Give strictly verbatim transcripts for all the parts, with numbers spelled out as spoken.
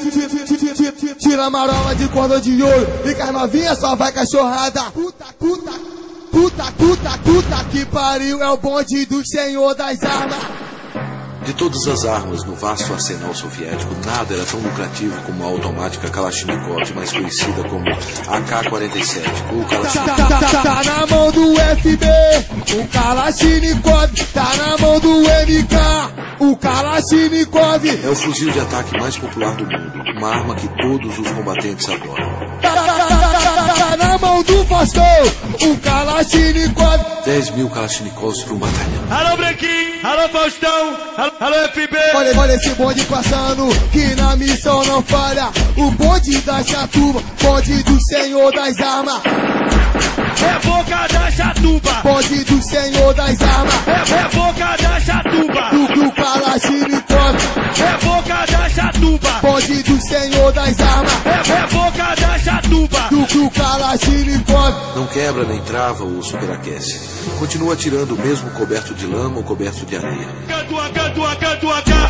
Tira a marola de cordão de ouro e com as novinhas só vai cachorrada. Puta, puta, puta, puta, puta que pariu, é o bonde do senhor das armas. De todas as armas no vasto arsenal soviético, nada era tão lucrativo como a automática Kalashnikov, mais conhecida como A K quarenta e sete, ou Kalashnikov. Tá, tá, tá, tá na mão do F B, o Kalashnikov, tá na mão do M K, o Kalashnikov. É o fuzil de ataque mais popular do mundo, uma arma que todos os combatentes adoram. Tá, tá, tá, tá, tá na mão do Faustão, o Kalashnikov. dez mil Kalashnikovs para um batalhão. Alô, Branquinho, alô, Faustão, alô, alô F B. Olha, olha esse bonde passando, que na missão não falha. O bonde da Chatuba, bonde do senhor das armas. É boca da Chatuba, bonde do senhor das armas. É, é boca da Chatuba, do, do Kalashnikov. É boca da Chatuba, bonde do senhor das armas. É, é boca da Chatuba, do, do Kalashnikov. Não quebra nem trava ou superaquece. Continua atirando mesmo coberto de lama ou coberto de areia. Canto a canto a canto a cá.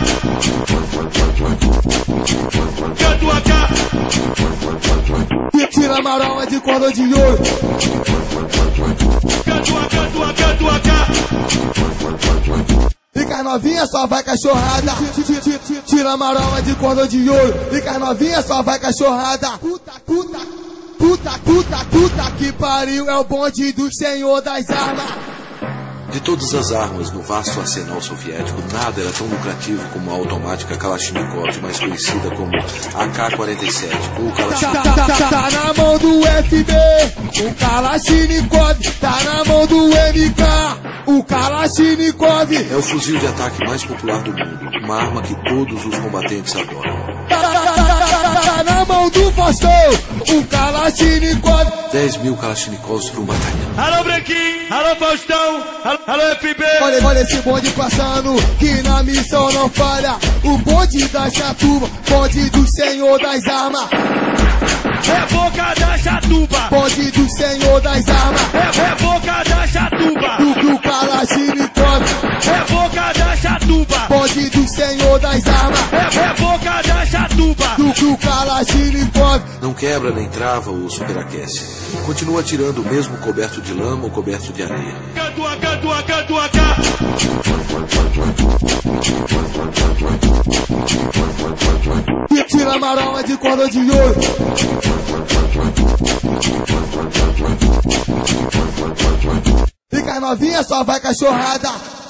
Canto a cá. E tira a marola de cordão de ouro. Canto a canto a canto a cá. E com as novinhas só vai cachorrada. Tira a marola de cordão de ouro e com as novinhas só vai cachorrada. Puta, puta, puta, puta, puta que pariu, é o bonde do senhor das armas. De todas as armas no vasto arsenal soviético, nada era tão lucrativo como a automática Kalashnikov, mais conhecida como A K quarenta e sete, ou Kalashnikov. Tá, tá, tá, tá na mão do F B, o Kalashnikov, tá na mão do M K, o Kalashnikov. É o fuzil de ataque mais popular do mundo, uma arma que todos os combatentes adoram. Tá, tá, tá, tá, tá na mão do Faustão, o Kalashnikov. dez mil Kalashnikovs para um batalhão. Alô, Branquinho, alô, Faustão, alô, alô F B. Olha, olha esse bonde passando, que na missão não falha. O bonde da Chatuba, bonde do senhor das armas. É boca da Chatuba, bonde do senhor das armas. É, é boca da Chatuba, do, do Kalashnikov. É boca da Chatuba, bonde do senhor das armas. É, é boca da Chatuba, do, do Kalashnikov. Não quebra nem trava ou superaquece. Continua atirando mesmo coberto de lama ou coberto de areia. Canto a canto a canto a cá. E tira a marola de cordão de ouro. E com as novinhas só vai cachorrada.